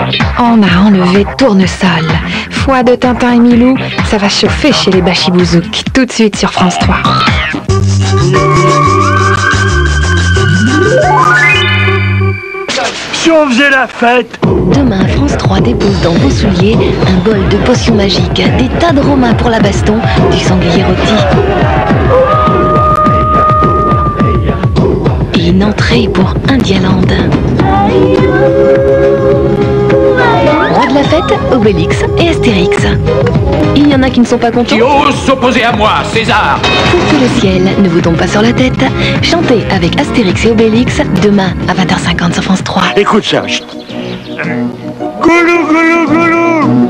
On a enlevé Tournesol. Foi de Tintin et Milou, ça va chauffer chez les Bachibouzouk. Tout de suite sur France 3. Si on faisait la fête. Demain, France 3 dépose dans vos souliers un bol de potions magiques, des tas de romains pour la baston, du sanglier rôti. Et une entrée pour Indialand. Roi de la fête, Obélix et Astérix. Il y en a qui ne sont pas contents. Qui ose s'opposer à moi, César? Pour que le ciel ne vous tombe pas sur la tête, chantez avec Astérix et Obélix demain à 20h50 sur France 3. Écoute ça. Goulou, goulou, goulou.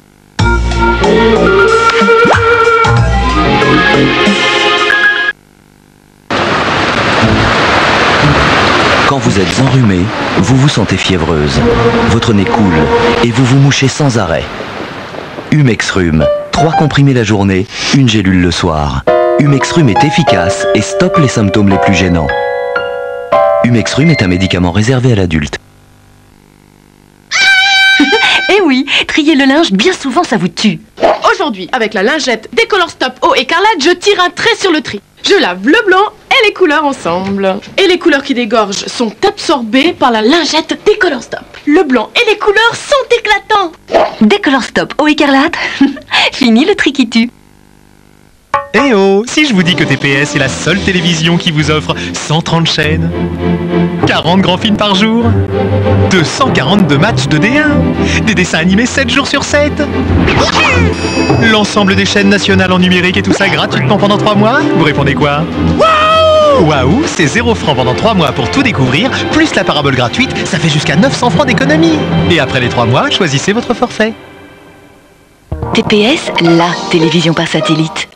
Quand vous êtes enrhumé, vous vous sentez fiévreuse, votre nez coule et vous vous mouchez sans arrêt. Humexrum, 3 comprimés la journée, 1 gélule le soir. Humexrum est efficace et stoppe les symptômes les plus gênants. Humexrum est un médicament réservé à l'adulte. Eh oui, trier le linge, bien souvent ça vous tue. Aujourd'hui, avec la lingette Décolor Stop Eau Écarlate, je tire un trait sur le tri. Je lave le blanc et les couleurs ensemble. Et les couleurs qui dégorgent sont absorbées par la lingette Décolor Stop. Le blanc et les couleurs sont éclatants. Décolor Stop Eau Écarlate. Fini le tri qui tue. Eh oh, si je vous dis que TPS est la seule télévision qui vous offre 130 chaînes, 40 grands films par jour, 242 matchs de D1, des dessins animés 7 jours sur 7, l'ensemble des chaînes nationales en numérique et tout ça gratuitement pendant 3 mois, vous répondez quoi? Waouh, c'est 0 francs pendant 3 mois pour tout découvrir, plus la parabole gratuite, ça fait jusqu'à 900 francs d'économie. Et après les 3 mois, choisissez votre forfait. TPS, la télévision par satellite.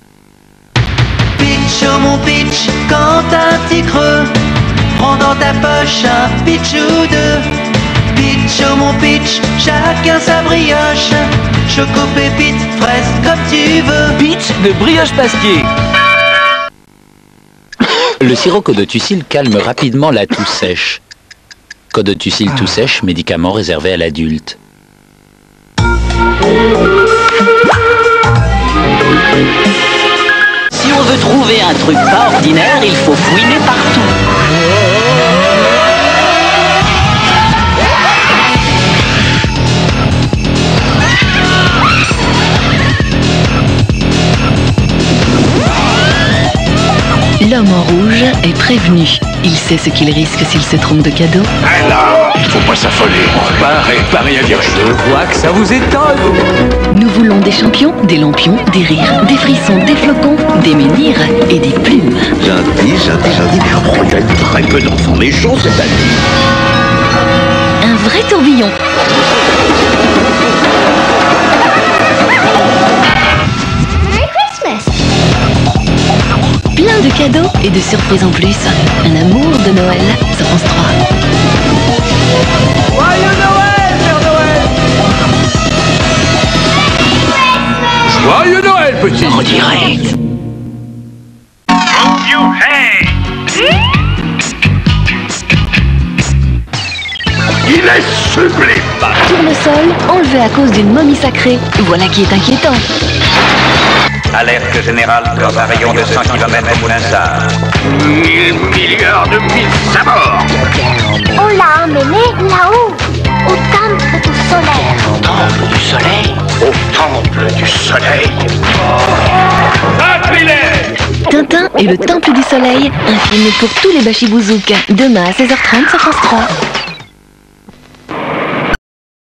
Pitch, oh mon pitch, quand t'as un petit creux, prends dans ta poche un pitch ou deux. Pitch, oh mon pitch, chacun sa brioche, choco pépite, fraise comme tu veux. Pitch de brioche pastier. Le sirop Codotucil calme rapidement la toux sèche. Codotucil toux sèche, médicament réservé à l'adulte. Si on veut trouver un truc pas ordinaire, il faut fouiner partout. L'homme en rouge est prévenu. Il sait ce qu'il risque s'il se trompe de cadeau. Alors, il faut pas s'affoler. Pas rien dire. Je vois que ça vous étonne. Nous voulons des champions, des lampions, des rires, des frissons, des flocons, des menhirs et des plumes. Gentil. Oh, il y a très peu d'enfants méchants cette année. Un vrai tourbillon. Plein de cadeaux et de surprises en plus. Un amour de Noël sur France 3. Joyeux Noël, Père Noël. Joyeux Noël, petit. En direct. Il est sublime. Tournesol, enlevé à cause d'une momie sacrée. Voilà qui est inquiétant. Alerte générale dans un rayon de 100 km au Moulinsart. 1000 milliards de mille sabords. On l'a emmené là-haut, au temple du soleil. Au temple du soleil. Au temple du soleil. Sacrilège. Tintin et le Temple du Soleil, un film pour tous les Bachibouzouk. Demain à 16h30 sur France 3.